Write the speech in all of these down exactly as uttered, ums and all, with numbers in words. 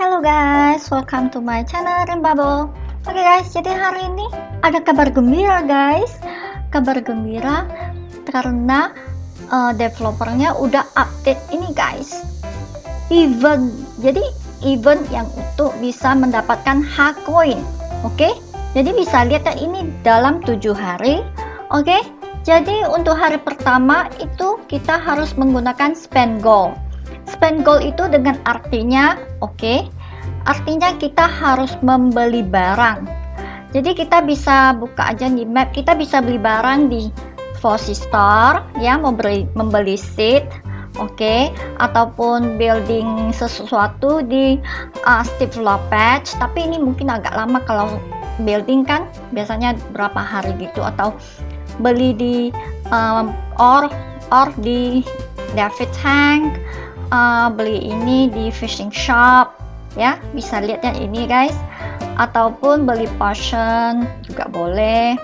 Hello guys, welcome to my channel Rimbabo. Oke okay guys, jadi hari ini ada kabar gembira guys. Kabar gembira karena uh, developernya udah update ini guys. Event. Jadi event yang untuk bisa mendapatkan hak koin. Oke. Okay? Jadi bisa lihat ya ini dalam tujuh hari. Oke. Okay? Jadi untuk hari pertama itu kita harus menggunakan spend gold. Spend gold itu dengan artinya, oke, okay, artinya kita harus membeli barang. Jadi kita bisa buka aja di map, kita bisa beli barang di Fosi Store, ya, membeli membeli seed, oke, okay, ataupun building sesuatu di uh, Steve Lopez. Tapi ini mungkin agak lama kalau building kan, biasanya berapa hari gitu, atau beli di um, or or di David Hank. Uh, beli ini di fishing shop, ya, bisa lihat ya ini guys, ataupun beli potion juga boleh.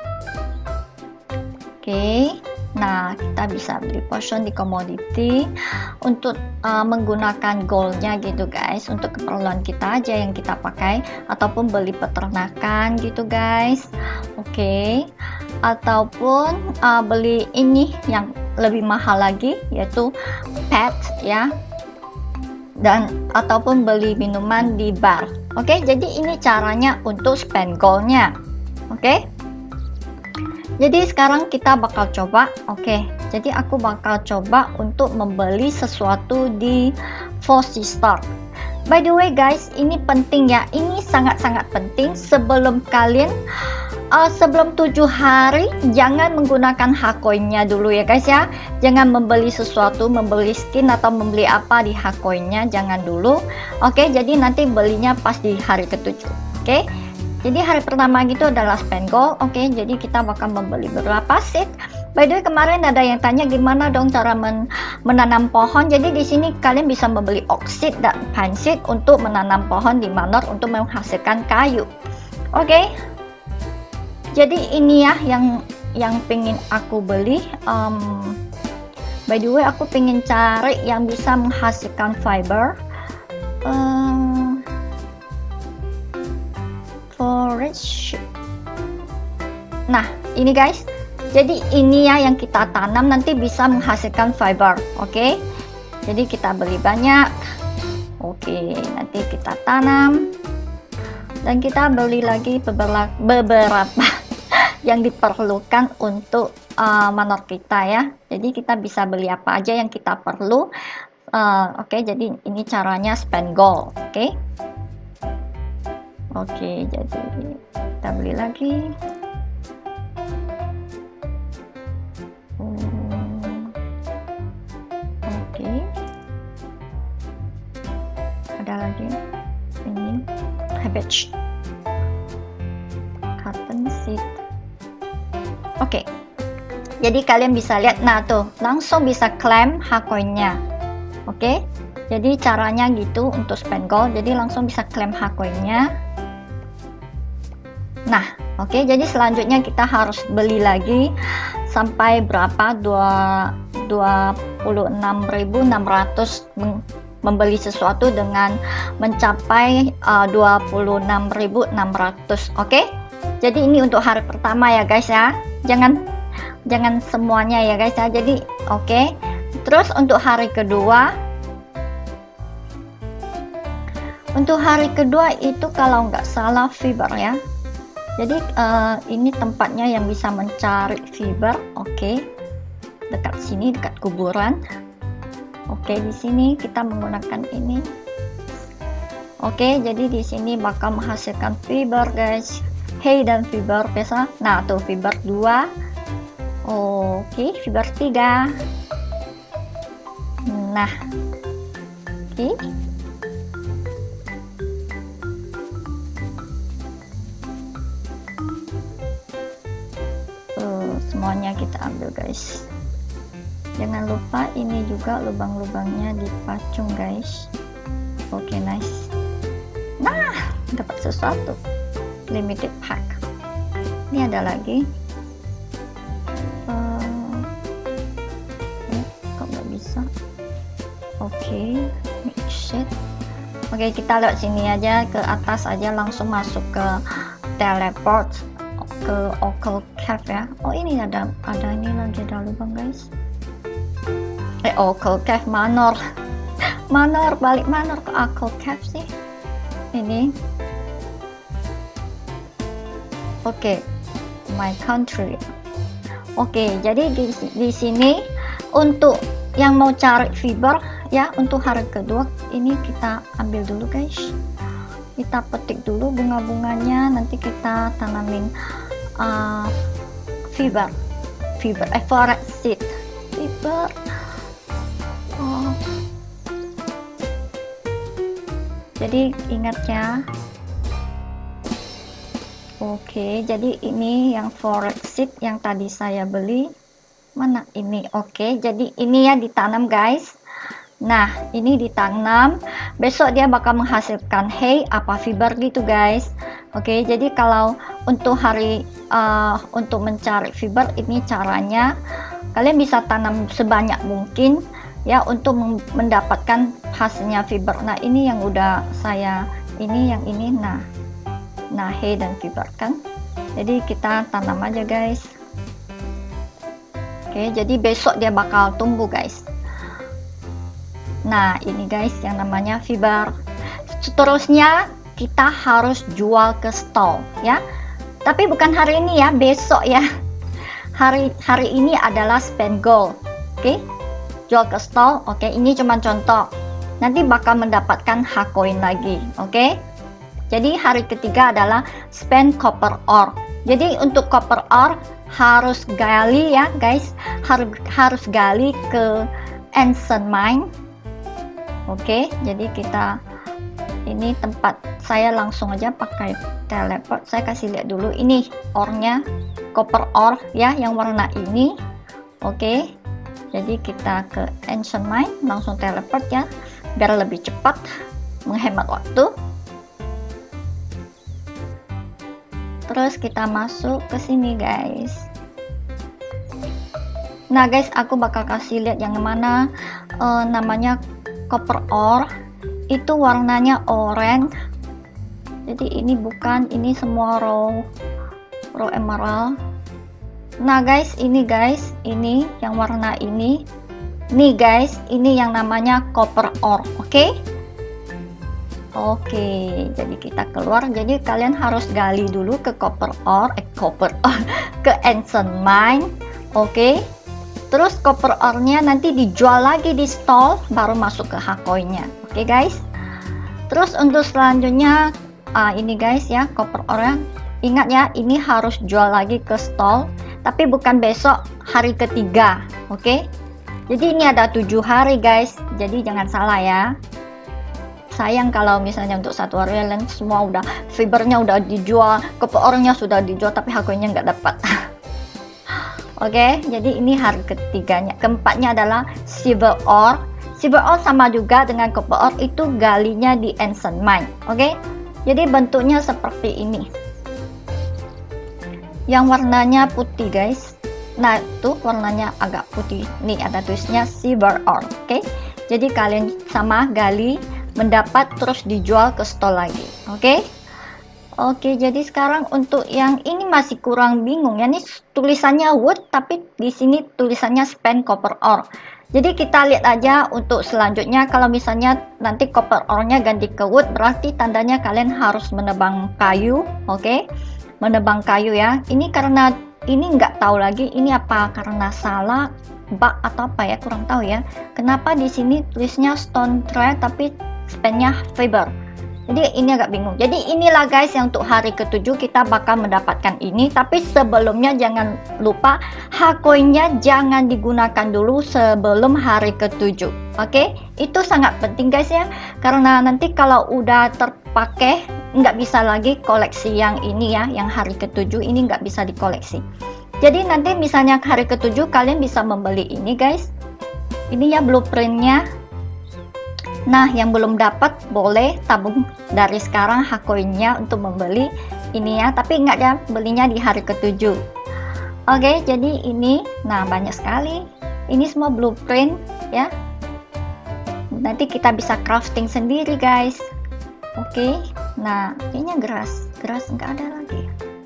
Oke, okay. Nah kita bisa beli potion di commodity untuk uh, menggunakan goldnya gitu guys, untuk keperluan kita aja yang kita pakai, ataupun beli peternakan gitu guys. Oke, okay. Ataupun uh, beli ini yang lebih mahal lagi, yaitu pet, ya, dan ataupun beli minuman di bar. Oke, okay? Jadi ini caranya untuk spend goldnya. Oke, okay? Jadi sekarang kita bakal coba. Oke, okay? Jadi aku bakal coba untuk membeli sesuatu di Fosi Store. By the way guys, ini penting ya, ini sangat-sangat penting. Sebelum kalian uh, sebelum tujuh hari, jangan menggunakan hak koinnya dulu ya guys ya. Jangan membeli sesuatu, membeli skin atau membeli apa di hak koinnya, jangan dulu. Oke, jadi nanti belinya pas di hari ketujuh. Oke, jadi hari pertama gitu adalah spend gold. Oke, jadi kita bakal membeli beberapa seed. By the way, kemarin ada yang tanya gimana dong cara men menanam pohon. Jadi di sini kalian bisa membeli oak seed dan pine seed untuk menanam pohon di manor untuk menghasilkan kayu. Oke, jadi ini ya yang yang pengen aku beli. Um, by the way, aku pengen cari yang bisa menghasilkan fiber. Um, forage. Nah, ini guys. Jadi ini ya yang kita tanam nanti bisa menghasilkan fiber. Oke, okay? Jadi kita beli banyak. Oke, okay, nanti kita tanam dan kita beli lagi beberapa, beberapa yang diperlukan untuk uh, manor kita ya. Jadi kita bisa beli apa aja yang kita perlu. Uh, Oke, okay, jadi ini caranya spend gold. Oke, okay? Oke, okay, jadi kita beli lagi. Ada lagi ini cabbage, cotton seed. Oke, okay. Jadi kalian bisa lihat, nah tuh langsung bisa claim hak koinnya. Oke, okay. Jadi caranya gitu untuk spend gold, jadi langsung bisa claim hak koinnya. Nah, oke, okay. Jadi selanjutnya kita harus beli lagi sampai berapa, dua puluh enam ribu enam ratus membeli sesuatu dengan mencapai uh, dua puluh enam ribu enam ratus. Oke, okay? Jadi ini untuk hari pertama ya guys ya, jangan jangan semuanya ya guys ya. Jadi oke, okay. Terus untuk hari kedua, untuk hari kedua itu kalau nggak salah fiber ya. Jadi uh, ini tempatnya yang bisa mencari fiber. Oke, okay. Dekat sini, dekat kuburan. Oke, di sini kita menggunakan ini. Oke, jadi di sini bakal menghasilkan fiber guys. Hay dan fiber biasa. Nah, tuh fiber dua. Oke, fiber tiga. Nah. Oke. Tuh, semuanya kita ambil guys. Jangan lupa ini juga lubang-lubangnya dipacung guys. Oke, okay, nice. Nah, dapat sesuatu. Limited pack. Ini ada lagi. Uh, eh, kok nggak bisa? Oke, okay. Mix it. Oke, kita lewat sini aja, ke atas aja, langsung masuk ke teleport ke Oracle Cave ya. Oh, ini ada ada ini lagi, ada lubang guys. Eh, Oracle Cave Manor. Manor, balik Manor ke Oracle Cave sih. Ini. Oke, my country. Oke, jadi di, di sini untuk yang mau cari fiber ya, untuk hari kedua ini kita ambil dulu guys. Kita petik dulu bunga-bunganya, nanti kita tanamin uh, fiber, fiber, eh, forest seed, fiber. Oh. Jadi ingat ya. Oke, jadi ini yang forest seed yang tadi saya beli. Mana ini? Oke, jadi ini ya ditanam guys. Nah, ini ditanam, besok dia bakal menghasilkan hay apa fiber gitu guys. Oke, jadi kalau untuk hari uh, untuk mencari fiber, ini caranya kalian bisa tanam sebanyak mungkin ya untuk mendapatkan hasilnya fiber. Nah, ini yang udah saya ini yang ini nah nah hay dan fiber kan, jadi kita tanam aja guys. Oke, jadi besok dia bakal tumbuh guys. Nah, ini guys yang namanya fiber. Seterusnya kita harus jual ke stall ya, tapi bukan hari ini ya, besok ya. Hari hari ini adalah spend gold. Oke, jual ke stall. Oke, ini cuma contoh, nanti bakal mendapatkan H coin lagi. Oke, jadi hari ketiga adalah spend copper ore. Jadi untuk copper ore harus gali ya guys, harus harus gali ke ancient mine. Oke, jadi kita ini tempat saya langsung aja pakai teleport. Saya kasih lihat dulu ini ore-nya, copper ore ya yang warna ini. Oke, jadi kita ke ancient mine, langsung teleport ya biar lebih cepat, menghemat waktu. Terus kita masuk ke sini guys. Nah guys, aku bakal kasih lihat yang mana uh, namanya copper ore, itu warnanya orange. Jadi ini bukan, ini semua raw raw emerald. Nah guys, ini guys, ini yang warna ini nih guys, ini yang namanya copper ore. Oke, okay? Oke, okay, jadi kita keluar. Jadi kalian harus gali dulu ke copper ore, eh copper ore ke ancient mine. Oke, okay? Terus copper ore-nya nanti dijual lagi di stall, baru masuk ke H coin-nya. Oke okay, guys. Terus untuk selanjutnya uh, ini guys ya, copper ore. Ingat ya, ini harus jual lagi ke stall, tapi bukan besok, hari ketiga. Oke. Okay? Jadi ini ada tujuh hari guys. Jadi jangan salah ya. Sayang kalau misalnya untuk satu hari kalian semua udah fibernya udah dijual, copper ore-nya sudah dijual, tapi H coin-nya nggak dapat. Oke, okay, jadi ini hari ketiganya. Keempatnya adalah silver ore. Silver ore sama juga dengan copper ore, itu galinya di ancient mine. Oke, okay? Jadi bentuknya seperti ini. Yang warnanya putih guys. Nah, itu warnanya agak putih. Nih ada tulisnya silver ore. Oke, okay? Jadi kalian sama gali, mendapat terus dijual ke stall lagi. Oke. Okay? Oke, jadi sekarang untuk yang ini masih kurang bingung ya, ini tulisannya wood tapi di sini tulisannya spend copper ore. Jadi kita lihat aja untuk selanjutnya, kalau misalnya nanti copper ore-nya ganti ke wood, berarti tandanya kalian harus menebang kayu. Oke, menebang kayu ya. Ini karena ini nggak tahu lagi ini apa karena salah bug atau apa ya, kurang tahu ya. Kenapa di sini tulisnya stone tree tapi spendnya fiber. Jadi ini agak bingung. Jadi inilah guys yang untuk hari ketujuh kita bakal mendapatkan ini. Tapi sebelumnya jangan lupa H coin-nya jangan digunakan dulu sebelum hari ketujuh. Oke, itu sangat penting guys ya. Karena nanti kalau udah terpakai nggak bisa lagi koleksi yang ini ya, yang hari ketujuh ini nggak bisa dikoleksi. Jadi nanti misalnya hari ketujuh kalian bisa membeli ini guys. Ini ya blueprintnya. Nah, yang belum dapat boleh tabung dari sekarang H coin-nya untuk membeli ini ya, tapi ingat ya, belinya di hari ketujuh. Oke, jadi ini, nah banyak sekali. Ini semua blueprint ya. Nanti kita bisa crafting sendiri guys. Oke, nah kayaknya geras, geras nggak ada lagi.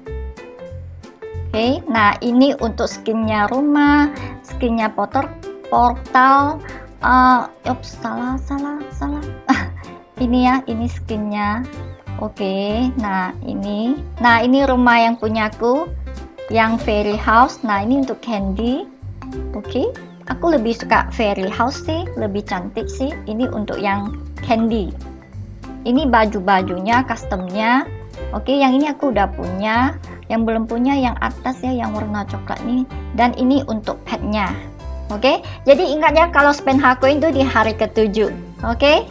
Oke, nah ini untuk skinnya rumah, skinnya porter, portal. Uh, ups, salah, salah, salah. Ini ya, ini skinnya. Oke, nah ini, nah ini rumah yang punyaku, yang fairy house. Nah ini untuk candy. Oke, aku lebih suka fairy house sih, lebih cantik sih. Ini untuk yang candy. Ini baju-bajunya, customnya. Oke, yang ini aku udah punya. Yang belum punya yang atas ya, yang warna coklat nih. Dan ini untuk petnya. Oke, jadi ingat ya kalau spend Hakoin itu di hari ketujuh. Oke.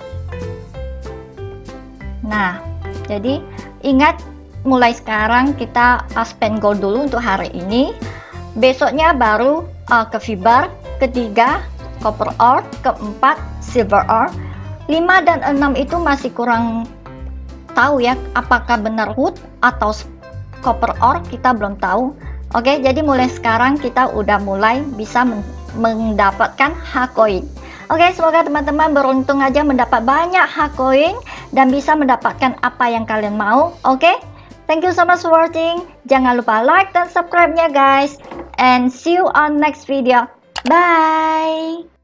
Nah, jadi ingat mulai sekarang kita uh, spend gold dulu untuk hari ini. Besoknya baru uh, ke fiber. Ketiga, copper ore. Keempat, silver ore. lima dan enam itu masih kurang tahu ya apakah benar wood atau copper ore, kita belum tahu. Oke, jadi mulai sekarang kita udah mulai bisa men mendapatkan Hakoin. Oke, semoga teman-teman beruntung aja mendapat banyak Hakoin dan bisa mendapatkan apa yang kalian mau. Oke, thank you so much for watching. Jangan lupa like dan subscribe-nya guys, and see you on next video. Bye.